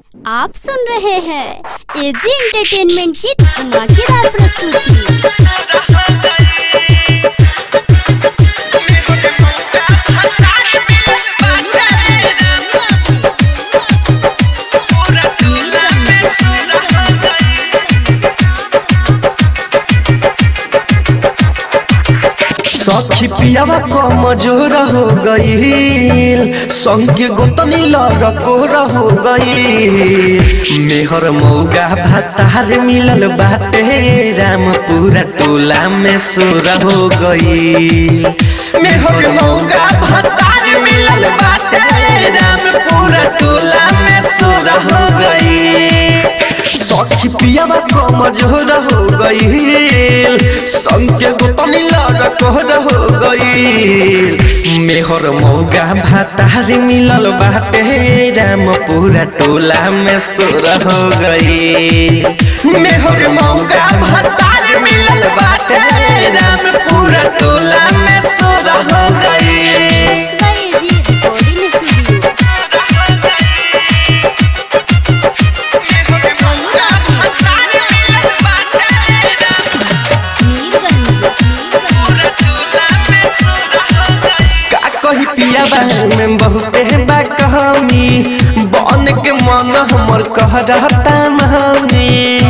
आप सुन रहे हैं एजी एंटरटेनमेंट की धमाकेदार प्रस्तुति। सखी पियावा कमजोर हो गईल, संग के गोतनी लड़कोर हो गईल। मेहर मौगा भातार मिलल बाटे, राम पूरा टोला में सोर हो गईल। मेहर मौगा भातार मिलल बाटे, राम पूरा टोला में सोर हो गईल। सखी पियावा कमजोर हो गईल, संग के गोतनी लड़कोर हो गईल। मेहर मौगा भातार मिलल बाटे, राम पूरा टोला में सोर हो गईल। मेहर मौगा भातार मिलल बाटे, राम पूरा टोला में सोर हो गईल। पियावा में बहुते बा कहानी, बन के मन हमर कह रहता महानी।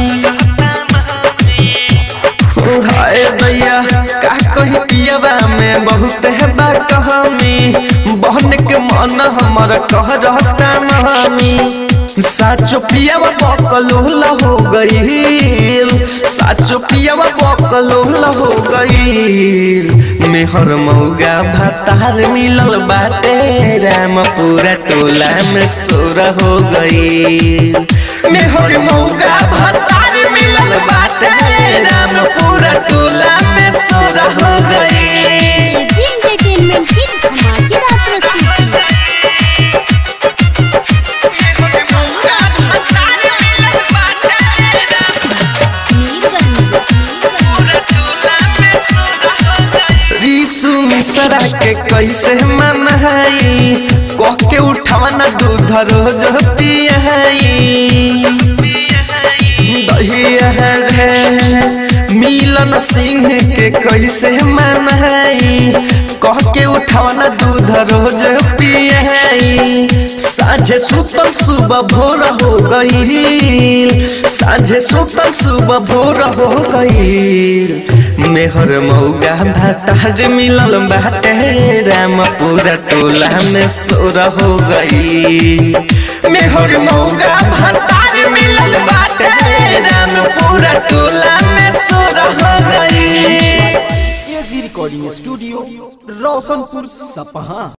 हाय दैया का कही पियावा में बहुते बा कहानी, बन के मन हमर कह रहता महानी। साचो पियावा बकलोल हो गईल, साचो पियावा बकलोल हो गईल। मेहर मौगा भातार मिलल बाटे, राम पूरा टोला में सोर हो गईल। मेहर मौगा भातार मिलल बाटे, राम पूरा टोला में सोर हो गईल। एंटरटेनमेंट की धमाकेदार प्रस्तुति। मिसरा के कैसे मनाई, कह के उठावना दूध रोज पियाई। दहिया रे मिलन सिंह के कैसे मनाई, कह के उठावना दूध रोज पियाई। साझे सुतल सुबह भोर हो गईल, साझे सुतल सुबह भोर हो गईल। मेहर मौगा भातार मिलल बाटे, राम पूरा टोला में सोर हो गईल। मेहर मौगा भातार मिलल बाटे, राम पूरा टोला में सोर हो गईल। एजी रिकॉर्डिंग स्टूडियो रोशनपुर सपहा।